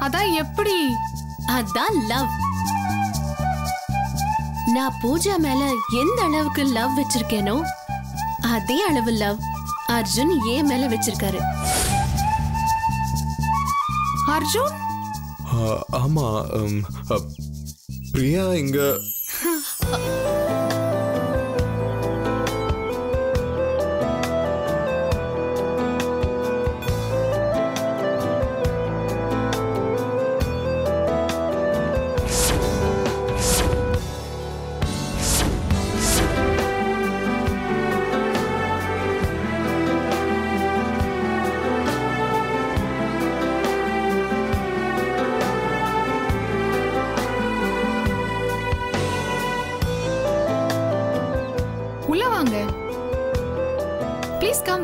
அதான் எப்படி? அதான் லவ். நான் பூஜா மேல எந்த அளவுக்கு லவ் வச்சிருக்கேனோ அதே அளவு லவ் அர்ஜுன் ஏன் மேல வச்சிருக்காரு. அர்ஜுன்? ஆமா, பிரியா இங்க. உள்ள வாங்க. Please come.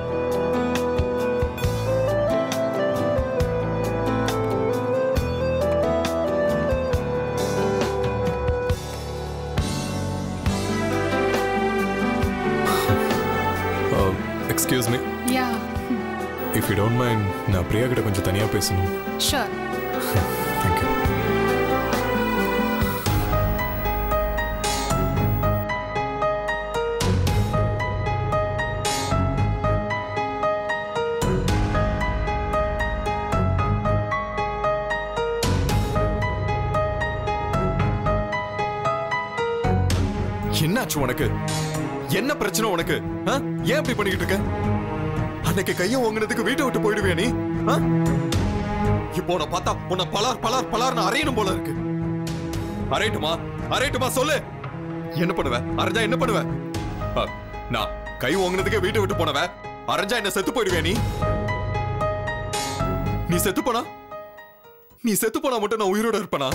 Excuse me. Yeah. If you don't mind, நான் பிரியா கிட்ட கொஞ்சம் தனியா பேசணும். ஷூர். Thank you. என்னாச்சு உனக்கு? என்ன பிரச்சனை உனக்கு? ஏன் இப்படி பண்ணிக்கிட்டு இருக்க? அன்னைக்கு கைய ஓங்கினதுக்கு வீட்டை விட்டு போயிடுவியா நீ? இப்போ உன்னை பார்த்தா உன்னை பலார் பலார் பலார்னு அரையணும் போல இருக்கு. அரையட்டுமா? அரையட்டுமா? சொல்லு. என்ன பண்ணுவ? அரைஞ்சா என்ன பண்ணுவ? நான் கை ஓங்கினதுக்கே வீட்டை விட்டு போனவ அரைஞ்சா என்ன செத்து போயிடுவியா நீ? நீ செத்து போனா மட்டும் நான் உயிரோட இருப்பனா?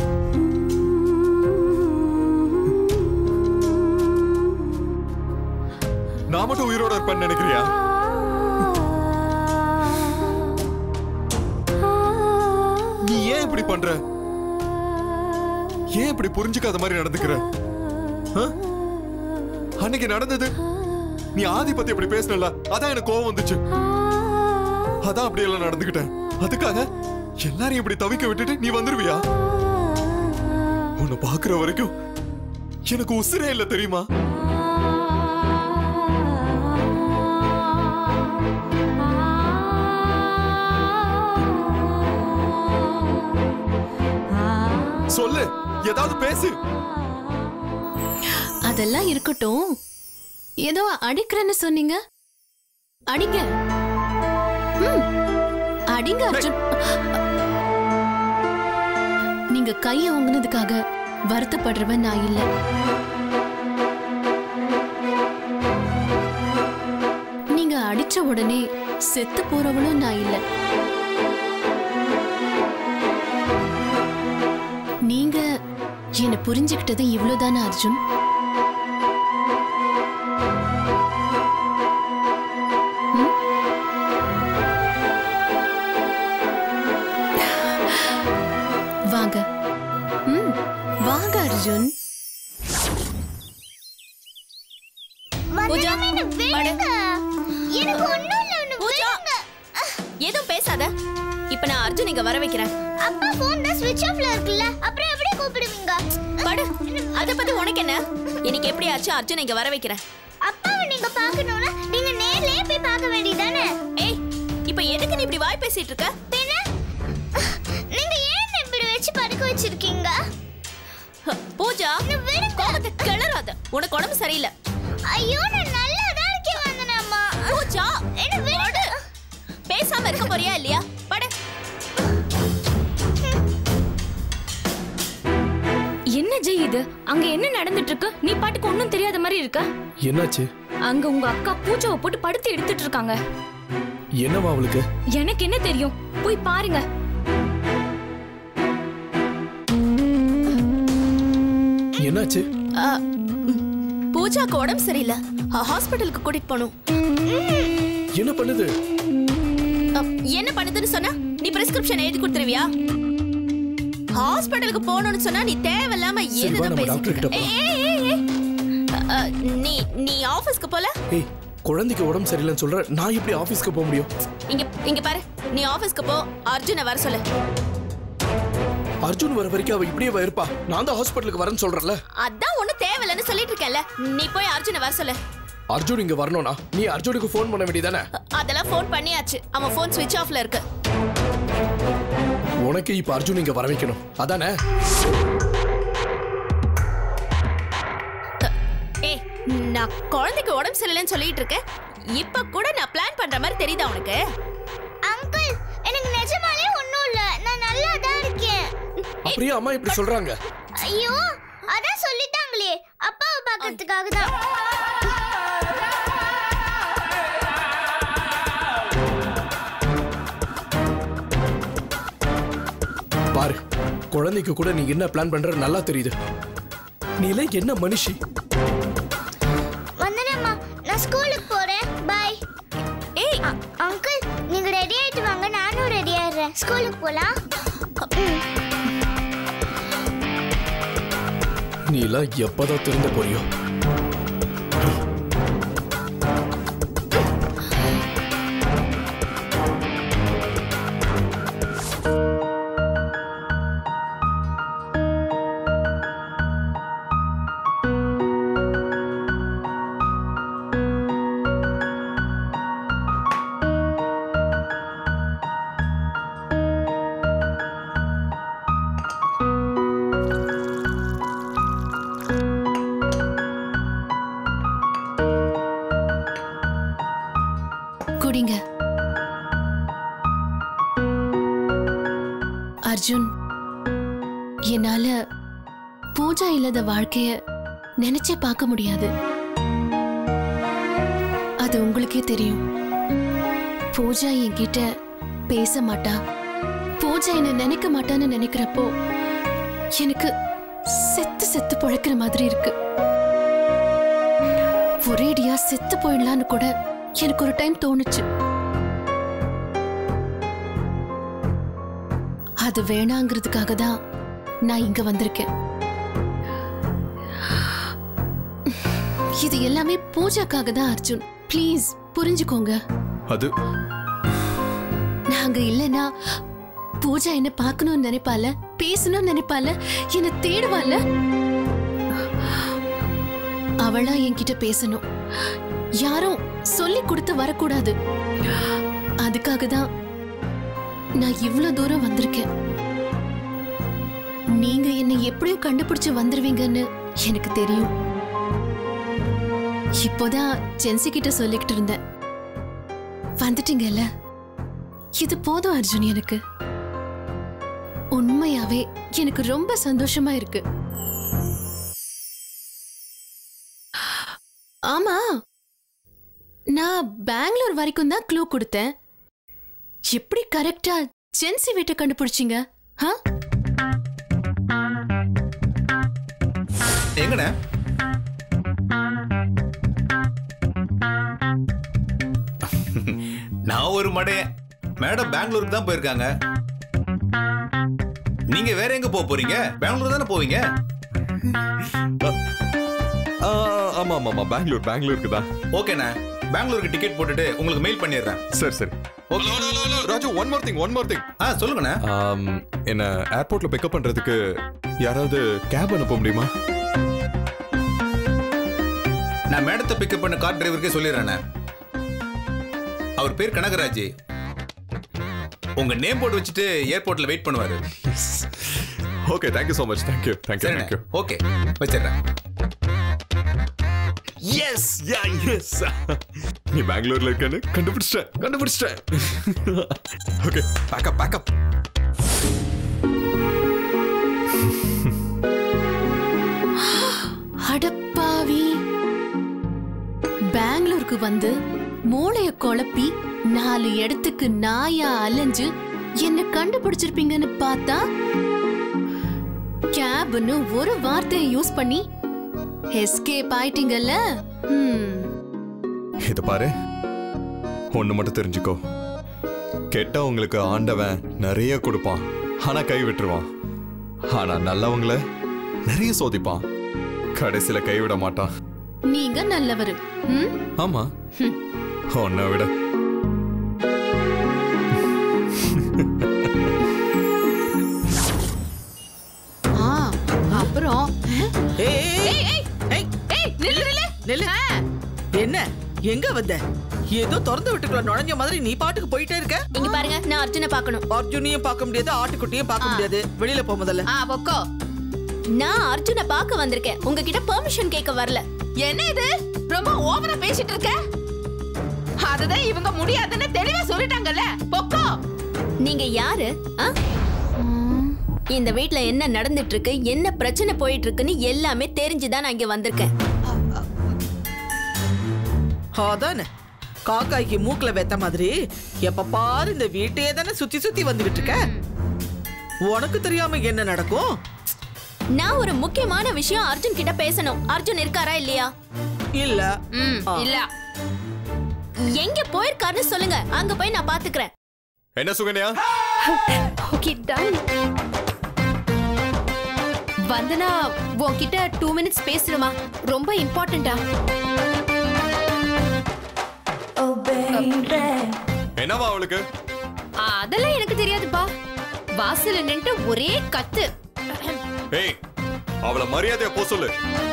நான் மட்டும் உயிரோட இருப்பேன்னு நினைக்கிறியா? நீ ஏன் இப்படி பண்ற? ஏன் இப்படி புரிஞ்சுக்காத மாதிரி நடந்துக்கிற? அன்னைக்கு நடந்தது நீ ஆதி பத்தி இப்படி பேசல, அதான் எனக்கு கோவம் வந்துச்சு. அதான் அப்படி எல்லாம் நடந்துக்கிட்டேன். அதுக்காக எல்லாரையும் இப்படி தவிக்க விட்டுட்டு நீ வந்துருவியா? உன்னை பாக்குற வரைக்கும் எனக்கு உசிரே இல்ல, தெரியுமா? சொல்லு, ஏதாவது பேசு. அதெல்லாம் இருக்கட்டும். ஏதோ அடிக்கிறேன்னு சொன்னீங்க, அடிங்க. அடிங்க அர்ஜுன். நீங்க கைய ஓங்குனதுக்காக வருத்தப்படுறவன் நான் இல்ல. நீங்க அடிச்ச உடனே செத்து போறவனும் நான் இல்ல. நீங்க என்ன புரிஞ்சுக்கிட்டது இவ்வளவுதானே அர்ஜுன்? வாங்க. வாங்க அர்ஜுன். பூஜா, எதுவும் பேசாத. இப்ப நான் அர்ஜுன் இங்க வர வைக்கிறேன். அப்பா போன் தான் ஸ்விட்ச் ஆஃப்ல இருக்குல்ல, அப்புறம் எப்படி கூப்பிடுவீங்க? படு. அத பத்தி உனக்கு என்ன? இன்னைக்கு எப்படி ஆச்சு? அர்ஜுன் இங்க வர வைக்கிறேன். அப்பாவை நீங்க பார்க்கணும்னா நீங்க நேர்லயே போய் பார்க்க வேண்டியதானே? ஏய், இப்போ எதுக்கு நீ இப்படி வாய் பேசிட்டு இருக்க? பின்ன நீங்க ஏன் இப்படி வெச்சு படுக்க வச்சிருக்கீங்க? பூஜா, கோபத்தை கிளறாத. உனக்கு உடம்பு சரியில்லை. ஐயோ, நான் நல்லா தான் இருக்கேன் வந்தனம்மா. பூஜா, என்ன விடு. பேசாம இருக்க போறியா இல்லையா? படு. என்ன ஜெய் இது? அங்க என்ன நடந்துட்டு இருக்கு? நீ பாட்டுக்கு ஒண்ணும் தெரியாத மாதிரி இருக்க. என்னாச்சு? அங்க உங்க அக்கா பூஜாவை போட்டு படுத்து எடுத்துட்டு இருக்காங்க. என்னவா அவளுக்கு? எனக்கு என்ன தெரியும்? போய் பாருங்க. என்னாச்சு? பூஜாக்கு உடம்பு சரியில்லை. ஹாஸ்பிட்டலுக்கு கூட்டிட்டு போகணும். என்ன பண்ணுது? என்ன பண்ணுதுன்னு சொன்னா நீ பிரிஸ்கிரிப்ஷன் எழுதி கொடுத்துருவியா? ஹாஸ்பிட்டலுக்கு போகணும்னு சொன்னா நீ தேவையில்லாம ஏதோ பேசிட்டு. நீ ஆபீஸ்க்கு போல? ஏய், குழந்தைக்கு உடம்பு சரியில்லைன்னு சொல்ற, நான் எப்படி ஆபீஸ்க்கு போக முடியும்? இங்க பாரு, நீ ஆபீஸ்க்கு போ. அர்ஜுனை வர சொல்லு. அர்ஜுன் வர வரைக்கும் அவ இப்படியே இருப்பா. நான் தான் ஹாஸ்பிட்டலுக்கு வரேன்னு சொல்றேன்ல. அதான் ஒண்ணு தேவையில்லைன்னு சொல்லிட்டு இருக்கேன்ல. நீ போய் அர்ஜுனை வர சொல்லு. அர்ஜுன் இங்க வரணும்னா நீ அர்ஜுனுக்கு ஃபோன் பண்ண வேண்டியதானே? அதெல்லாம் ஃபோன் பண்ணியாச்சு. அவன் ஃபோன் ஸ்விட்ச் ஆஃப்ல இருக்கு. உனக்கு இப்ப அர்ஜுன் இங்க வர வைக்கணும் அதானே? ஏய், நான் குழந்தைக்கு உடம்பு சரியில்லைன்னு சொல்லிட்டு இருக்கேன். இப்ப கூட நான் பிளான் பண்ற மாதிரி தெரியுதா உனக்கு? அங்கிள் எனக்கு நிஜமாலே ஒண்ணும் இல்ல. நான் நல்லா தான் இருக்கேன். அப்படியே அம்மா இப்படி சொல்றாங்க? ஐயோ அதான் சொல்லிட்டாங்களே அப்பாவை பார்க்கிறதுக்காக தான். பாரு, குழந்தைக்கு கூட நீ என்ன பிளான் பண்ற நல்லா தெரியுது. நீல என்ன மனுஷி? வந்தனம்மா நான் ஸ்கூலுக்கு போறேன். பை. ஏய் அங்கிள் நீங்க ரெடி ஆயிட்டு வாங்க. நானும் ரெடி ஆயிடுறேன். ஸ்கூலுக்கு போலாம். நீல எப்பதான் திருந்த போறியோ? குடிங்க. அர்ஜுன், என்னால பூஜா இல்லாத வாழ்க்கைய நினைச்சே பார்க்க முடியாது. அது உங்களுக்கே தெரியும். பூஜா என்கிட்ட பேச மாட்டா, பூஜா என்ன நினைக்க மாட்டான்னு நினைக்கிறப்போ எனக்கு செத்து செத்து பொழைக்கிற மாதிரி இருக்கு. ஒரேடியா செத்து போயிடலான்னு கூட எனக்கு ஒரு டைம் தோணுச்சு. அது வேணாங்கிறதுக்காக தான் நான் இங்க வந்திருக்கேன். இது எல்லாமே பூஜாக்காக தான் அர்ஜுன். ப்ளீஸ் புரிஞ்சுக்கோங்க. அது நாங்க இல்லனா பூஜா என்ன பார்க்கணும்னு நினைப்பால, பேசணும்னு நினைப்பால, என்ன தேடுவால. அவளா என்கிட்ட பேசணும், யாரும் சொல்லி கொடுத்து வரக்கூடாது. அதுக்காக தான் நான் இவ்வளவு தூரம் வந்திருக்கேன். நீங்க என்னை எப்படியும் கண்டுபிடிச்சு வந்துருவீங்கன்னு எனக்கு தெரியும். இப்போதான் ஜென்சி கிட்ட சொல்லிக்கிட்டு இருந்தேன். வந்துட்டீங்கல்ல, இது போதும் அர்ஜுன். எனக்கு உண்மையாவே எனக்கு ரொம்ப சந்தோஷமா இருக்கு. ஆமா, நான் பெங்களூர் வரைக்கும் தான் க்ளூ கொடுத்தேன். எப்படி கரெக்டா ஜென்சி வீட்டை கண்டுபிடிச்சீங்க? எங்கண்ணே? நான் ஒரு மடே. மேடம் பெங்களூருக்கு தான் போயிருக்காங்க. நீங்க வேற எங்க போறீங்க? பெங்களூர் தானே போவீங்க? ஆமா ஆமா ஆமா, பெங்களூருக்கு தான். ஓகேண்ணா, பெங்களூருக்கு டிக்கெட் போட்டுட்டு உங்களுக்கு மெயில் பண்ணிடுறேன். சரி சரி. Okay Raju, one more thing. சொல்லுங்கண்ணா. என்ன ஏர்போர்ட்ல பிக்கப் பண்றதுக்கு யாராவது கேப் அனுப்ப முடியுமா? நான் மேடத்தை பிக்கப் பண்ண கார் டிரைவருக்கே சொல்லிடுறேண்ணே. அவர் பேர் கனகராஜ். உங்க நேம் போட்டு வச்சுட்டு ஏர்போர்ட்ல வெயிட் பண்ணுவாரு. Okay, thank you so much. Thank you. Okay, வச்சிடுறேன். Yes. நீ பெங்களூர்ல இருக்கன்னு கண்டுபிடிச்சிட்டேன். Okay, pack up. அடப்பாவி, பெங்களூருக்கு வந்து மூளைய குழப்பி 4 இடத்துக்கு நாயா அலைஞ்சு என்ன கண்டுபிடிச்சிருப்பீங்கன்னு பார்த்தா கேப்னு ஒரு வார்த்தையை யூஸ் பண்ணி எஸ்கேப் ஆயிட்டீங்கல்ல. இத பாரு, ஒண்ணு மட்டும் தெரிஞ்சுக்கோ. கெட்டவங்களுக்கு ஆண்டவன் நிறைய கொடுப்பான், ஆனா கை விட்டுருவான். ஆனா நல்லவங்கள நிறைய சோதிப்பான், கடைசியில கைவிட மாட்டான். நீங்க நல்லவரு. ஆமா, உன்னை விட. அப்புறம் என்ன எங்க வந்த? ஏதோ திறந்து விட்டுக்குள்ள நுழைஞ்ச மாதிரி நீ பாட்டுக்கு போயிட்டே இருக்க. இங்க பாருங்க, நான் அர்ஜுனை பார்க்கணும். அர்ஜுனையும் பார்க்க முடியாது, ஆட்டுக்குட்டியும் பார்க்க முடியாது. வெளியில போ முதல்ல. பொக்கோ. நான் அர்ஜுனை பார்க்க வந்திருக்கேன், உங்ககிட்ட பெர்மிஷன் கேட்க வரல. என்ன இது ரொம்ப ஓவரா பேசிட்டு இருக்க? அதுதான் இவங்க முடியாதுன்னு தெளிவா சொல்லிட்டாங்கல்ல. பொக்கோ. நீங்க யாரு? இந்த வீட்ல என்ன நடந்துட்டு இருக்கு, என்ன பிரச்சனை போயிட்டு இருக்குன்னு எல்லாமே தெரிஞ்சுதான் நான் இங்க வந்திருக்கேன். அதானே காக்காய்க்கு மூக்குல வெத்த மாதிரி எப்ப பாரு இந்த வீட்டையே தானே சுத்தி சுத்தி வந்துகிட்டு இருக்க. உனக்கு தெரியாம என்ன நடக்கும்? நான் ஒரு முக்கியமான விஷயம் அர்ஜுன் கிட்ட பேசணும். அர்ஜுன் இருக்காரா இல்லையா? இல்ல. இல்ல. எங்க போயிருக்காருன்னு சொல்லுங்க, அங்க போய் நான் பாத்துக்கிறேன். என்ன சுகன்யா? Okay done. வந்தனா உன்கிட்ட 2 minutes பேசணுமா? ரொம்ப இம்பார்ட்டன்ட்டா. என்னவா அவளுக்கு? அதெல்லாம் எனக்கு தெரியாதுப்பா. வாசல்ல நின்று ஒரே கத்து. ஏய், அவள மரியாதையா போ சொல்லு.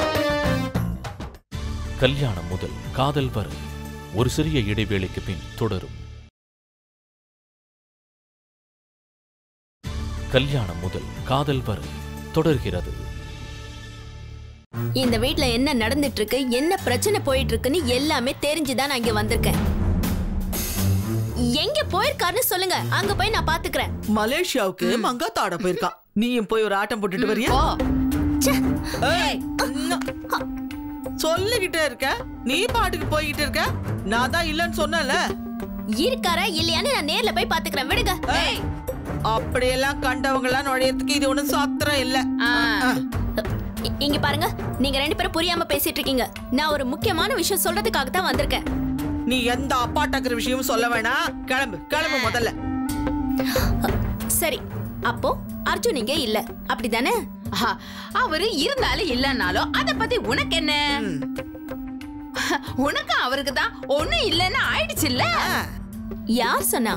கல்யாணம் முதல் காதல் வரை ஒரு சிறிய இடைவேளைக்கு பின் தொடரும். கல்யாணம் முதல் காதல் வரை தொடர்கிறது. இந்த வீட்ல என்ன நடந்துட்டு இருக்கு, என்ன பிரச்சனை போயிட்டு இருக்குன்னு எல்லாமே தெரிஞ்சுதான் நான் இங்க வந்திருக்கேன். எங்க போயிருக்காருன்னு சொல்லுங்க, அங்க போய் நான் பாத்துக்கிறேன். மலேசியாவுக்கு மங்காத்த ஆட போயிருக்கான். நீயும் போய் ஒரு ஆட்டம் போட்டுட்டு வரியா? சொல்லிக்கிட்டே இருக்க, நீ பாட்டுக்கு போய்கிட்டு இருக்க. நான் தான் இல்லன்னு சொன்னல. இருக்காரா இல்லையான்னு நான் நேர்ல போய் பாத்துக்கிறேன், விடுங்க. அப்படியெல்லாம் கண்டவங்க எல்லாம் நுழையறதுக்கு இது ஒண்ணும் சாத்திரம் இல்ல. இங்க பாருங்க, நீங்க 2 பேரும் புரியாம பேசிட்டு இருக்கீங்க. நான் ஒரு முக்கியமான விஷயம் சொல்றதுக்காக தான் வந்திருக்கேன். நீ எந்த அப்பாட்டாக்குற விஷயமும் சொல்ல வேணாம். கிளம்பு கிளம்பு முதல்ல. சரி, அப்போ அர்ஜுன் இங்க இல்ல, அப்படிதானே? அவரு இருந்தாலும் இல்லன்னாலும் அத பத்தி உனக்கு என்ன? உனக்கு அவருக்கு தான் ஒண்ணு இல்லன்னு ஆயிடுச்சு இல்ல? யார் சொன்னா?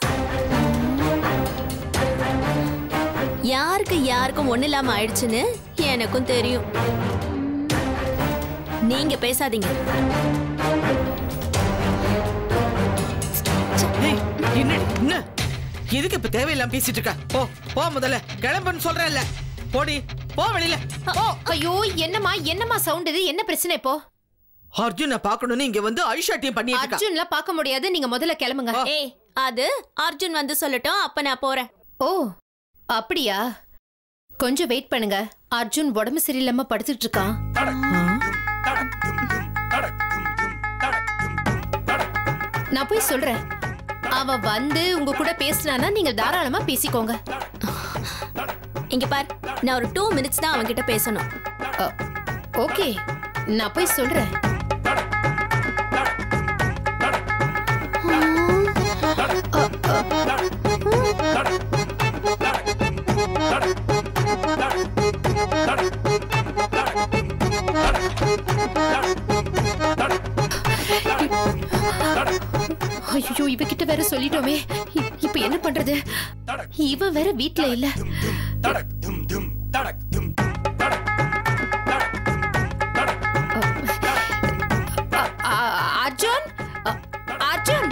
யாருக்கு யாருக்கும் ஒண்ணு இல்லாம ஆயிடுச்சுன்னு எனக்கும் தெரியும். நீங்க பேசாதீங்க. எதுக்கு இப்ப தேவையில்லாம பேசிட்டு இருக்க? போ போ முதல்ல, கிளம்புன்னு சொல்றேன்ல. போடி போ வெளியில. ஐயோ, என்னமா சவுண்ட் இது? என்ன பிரச்சனை இப்போ? அர்ஜுனை பார்க்கணும்னு இங்க வந்து ஐஷாட்டியம் பண்ணிட்டு இருக்க. அர்ஜுன்ல பார்க்க முடியாது, நீங்க முதல்ல கிளம்புங்க. ஏய், அது அர்ஜுன் வந்து சொல்லட்டும், அப்ப நான் போறேன். ஓ அப்படியா? கொஞ்சம் வெயிட் பண்ணுங்க. அர்ஜுன் உடம்பு சரியில்லாம படுத்துட்டு இருக்கான். நான் போய் சொல்றேன். அவ வந்து உங்க கூட பேசினானா நீங்க தாராளமா பேசிக்கோங்க. இங்க பார், நான் ஒரு 2 minutes தான் அவன்கிட்ட பேசணும். ஓகே, நான் போய் சொல்றேன். ஐயோ, இவகிட்ட வேற சொல்லிட்டோமே. இப்ப என்ன பண்றது? இவன் வேற வீட்ல இல்ல. அர்ஜுன், அர்ஜுன்,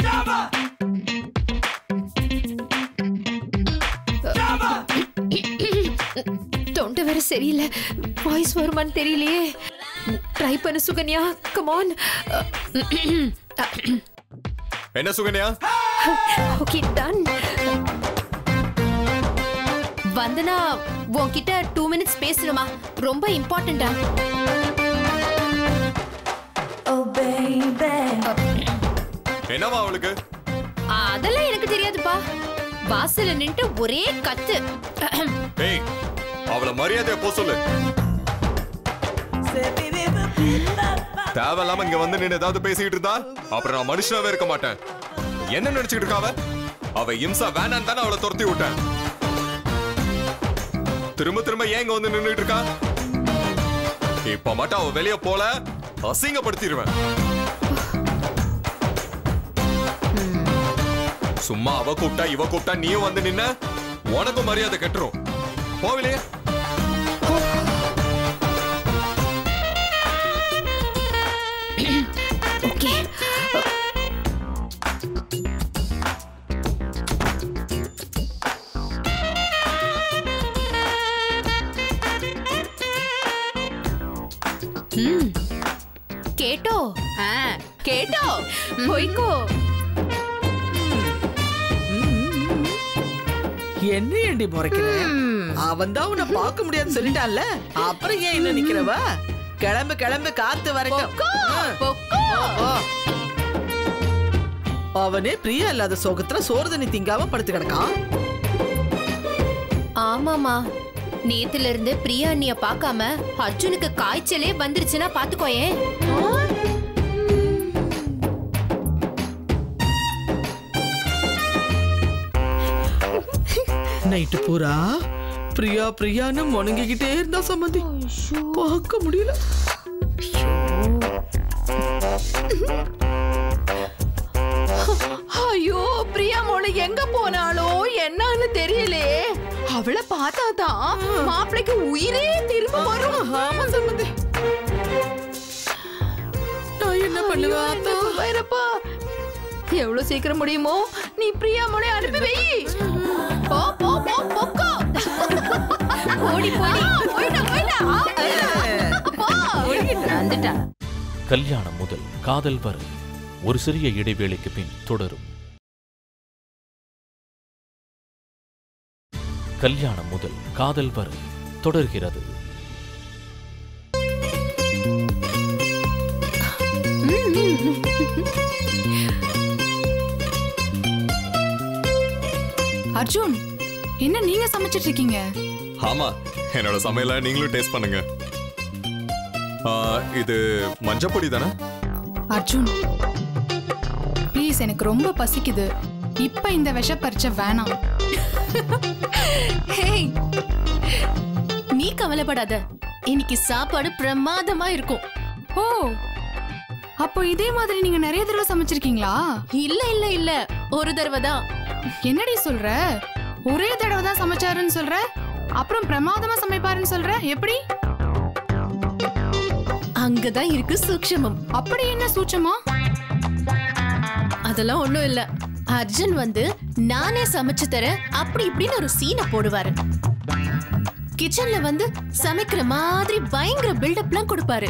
தொண்டை வேற சரியில்லை. வாய்ஸ் வருமான்னு தெரியலையே. ட்ரை பண்ண சுகன்யா, கம் ஆன். என்ன சுகன்யா? Okay done. வந்தனா உன்கிட்ட 2 minutes பேசணுமா? ரொம்ப இம்பார்ட்டன்ட்டா. என்னவா அவளுக்கு? அதெல்லாம் எனக்கு தெரியாதுப்பா. வாசல்ல நின்று ஒரே கத்து. ஏய், அவள மரியாதையா போ சொல்லு. தேவையில்லாம இங்க வந்து நின்னு ஏதாவது பேசிக்கிட்டு இருந்தா அப்புறம் நான் மனுஷனாவே இருக்க மாட்டேன். என்ன நினைச்சுக்கிட்டு இருக்காவ? அவ இம்சா வேணான்னு தானே அவளை துரத்தி விட்டேன். திரும்ப திரும்ப ஏன் இங்க வந்து நின்னுட்டு இருக்கா? இப்ப மட்டும் அவ வெளியே போல அசிங்கப்படுத்திடுவேன். சும்மா அவ கூப்பிட்டா இவ கூப்பிட்டா நீயும் வந்து நின்ன உனக்கும் மரியாதை கெட்டுரும். போவிலையே. கேட்டோ கேட்டோ போய்க்கோ. என்ன ஏண்டி முறைக்கிற? அவன் தான் உன்னை பார்க்க முடியாதுன்னு சொல்லிட்டான்ல, அப்புறம் ஏன் என்ன நிக்கிறவ? கிளம்பு கிளம்பு, காத்து வரட்டும். அவனே பிரியா இல்லாத சோகத்துல சோறு தண்ணி திங்காம படுத்து கிடக்கான். ஆமாமா, நேத்துல இருந்து பிரியா அண்ணிய பார்க்காம அர்ஜுனுக்கு காய்ச்சலே வந்துருச்சுன்னா பாத்துக்கோயே. நைட்டு பூரா பிரியா பிரியான்னு முணங்கிக்கிட்டே இருந்தா சம்மந்தி, பார்க்க முடியல. ஐயோ, பிரியா மோளை எங்க போனாலோ என்னன்னு தெரியலே. அவளை பார்த்தாதான் மாப்பிளைக்கு உயிரே திரும்ப வரும். ஆமா சம்மந்தி, நான் என்ன பண்ணுவேன்? வேறப்பா, எவ்வளவு சீக்கிரம் முடியுமோ நீ பிரியா மோளை அனுப்பி வை. போ போ போ போக்கோ. ஓடி போடி, போய்டா போய்டா. போ வந்துட்டா. கல்யாணம் முதல் காதல் வரை ஒரு சிறிய இடைவேளைக்கு பின் தொடரும். கல்யாணம் முதல் காதல் வரை தொடர்கிறது. அர்ஜுன், என்ன நீங்க சமைச்சிட்டு இருக்கீங்க? ஆமா, என்னோட சமையல நீங்களும் டேஸ்ட் பண்ணுங்க. இது மஞ்சப்பொடி தானே? அர்ஜுன் ப்ளீஸ், எனக்கு ரொம்ப பசிக்குது. இப்ப இந்த விஷ பறிச்ச வேணாம். ஹேய், நீ கவலைப்படாத, இன்னைக்கு சாப்பாடு பிரமாதமா இருக்கும். ஓ, அப்போ இதே மாதிரி நீங்க நிறைய தடவை சமைச்சிருக்கீங்களா? இல்ல இல்ல இல்ல, ஒரு தடவை தான். என்னடி சொல்ற? ஒரே தடவை தான் சமைச்சாருன்னு சொல்ற, அப்புறம் பிரமாதமா சமைப்பாருன்னு சொல்ற, எப்படி? அங்கதான் இருக்கு சூட்சமம். அப்படி என்ன சூட்சமா? அதெல்லாம் ஒண்ணும் இல்ல. அர்ஜுன் வந்து நானே சமைச்சு தரேன் அப்படி இப்படின்னு ஒரு சீனை போடுவாரு. கிச்சன்ல வந்து சமைக்கிற மாதிரி பயங்கர பில்டப்லாம் கொடுப்பாரு.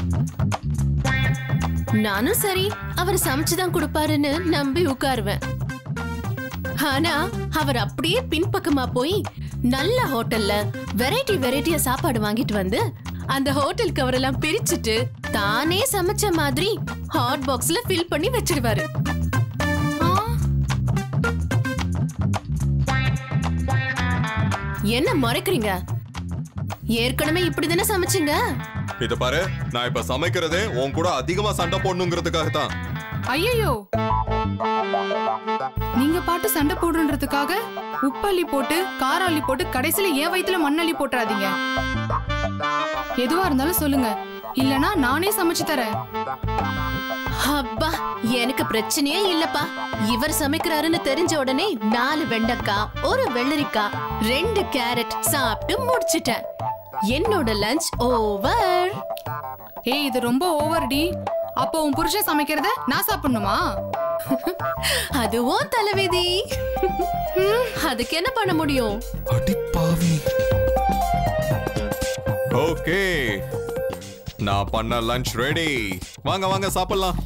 நானும் சரி அவர் சமைச்சுதான் கொடுப்பாருன்னு நம்பி உட்காருவேன். ஆனா அவர் அப்படியே பின்பக்கமா போய் நல்ல ஹோட்டல்ல வெரைட்டி வெரைட்டியா சாப்பாடு வாங்கிட்டு வந்து அந்த ஹோட்டல் கவர் எல்லாம் பிரிச்சுட்டு தானே சமைச்ச மாதிரி ஹாட் பாக்ஸ்ல ஃபில் பண்ணி வச்சிடுவாரு. என்ன மறைக்கிறீங்க? ஏற்கனவே இப்படிதானே சமைச்சீங்க. இத பாரு, நான் இப்ப சமைக்கிறதே உன் கூட அதிகமா சண்டை போடணுங்கிறதுக்காக தான். ஐயோ, நீங்க பாட்டு சண்டை போடுறதுக்காக உப்பள்ளி போட்டு காராளி போட்டு கடைசியில ஏன் வயித்துல மண்ணள்ளி போட்டுறாதீங்க. எதுவா இருந்தாலும் சொல்லுங்க, இல்லனா நானே சமைச்சு தரேன். அப்பா, எனக்கு பிரச்சனையே இல்லப்பா. இவர் சமைக்கிறாருன்னு தெரிஞ்ச உடனே 4 வெண்டைக்காய், 1 வெள்ளரிக்காய், 2 கேரட் சாப்பிட்டு முடிச்சிட்டேன். என்னோட லஞ்ச் ஓவர். ஏய், இது ரொம்ப ஓவர் டி. அப்போ உன் புருஷன் சமைக்கிறத நான் சாப்பிடணுமா? அதுவும் தலைவிதி. அதுக்கு என்ன பண்ண முடியும்? அடிப்பாவி. ஓகே, நான் பண்ண லஞ்ச் ரெடி. வாங்க வாங்க சாப்பிடலாம்.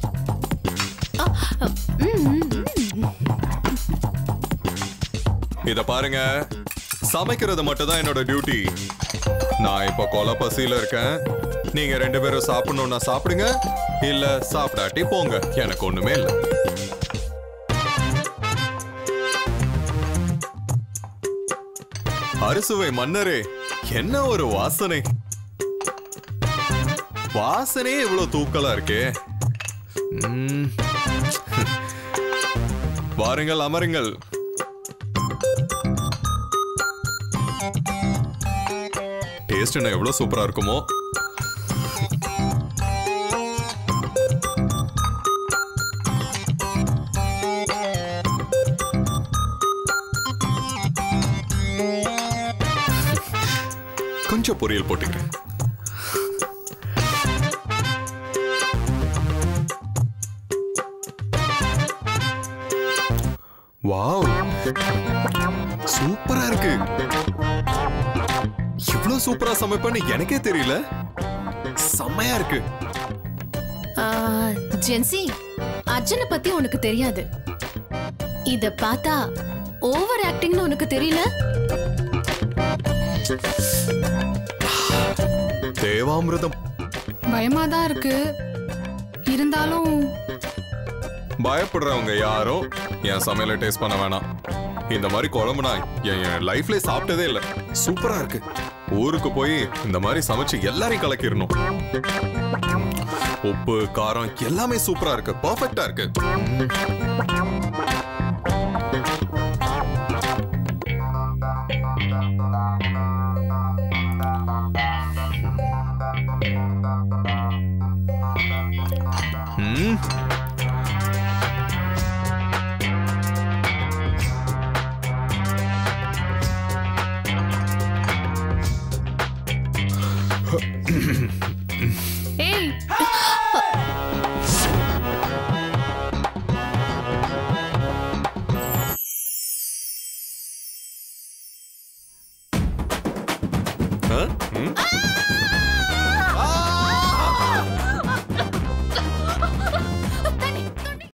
இத பாருங்க, சமைக்கிறது மட்டும் தான் என்னோட டியூட்டி. நான் இப்ப கொலை பசியில இருக்கேன். நீங்க 2 பேரும் சாப்பிடணும்னா சாப்பிடுங்க, இல்ல சாப்பிடாட்டி போங்க, எனக்கு ஒண்ணுமே இல்ல. அறுசுவை மன்னரே, என்ன ஒரு வாசனை! வாசனையே இவ்வளவு தூக்கலா இருக்கே. வாருங்கள், அமருங்கள். டேஸ்ட் என்ன எவ்வளவு சூப்பரா இருக்குமோ. கொஞ்சம் பொரியல் போட்டுக்கிறேன். வாவ், சூப்பரா இருக்கு. இவ்வளவு சூப்பரா சமைப்பேன்னு எனக்கே தெரியல. செம்மையா இருக்கு. ஜென்சி, அர்ஜுனை பத்தி உனக்கு தெரியாது. இத பார்த்தா ஓவர் ஆக்டிங்னு உனக்கு தெரியல? தேவாமிர்தம். பயமாதான் இருக்கு. இருந்தாலும் பயப்படுறவங்க யாரும் என் சமையலை டேஸ்ட் பண்ண வேணாம். இந்த மாதிரி குழம்பு நான் என் லைஃப்ல சாப்பிட்டதே இல்லை. சூப்பரா இருக்கு. ஊருக்கு போய் இந்த மாதிரி சமைச்சு எல்லாரையும் கலக்கிடணும். உப்பு காரம் எல்லாமே சூப்பரா இருக்கு. பர்ஃபெக்டா இருக்கு. ஏய், Huh?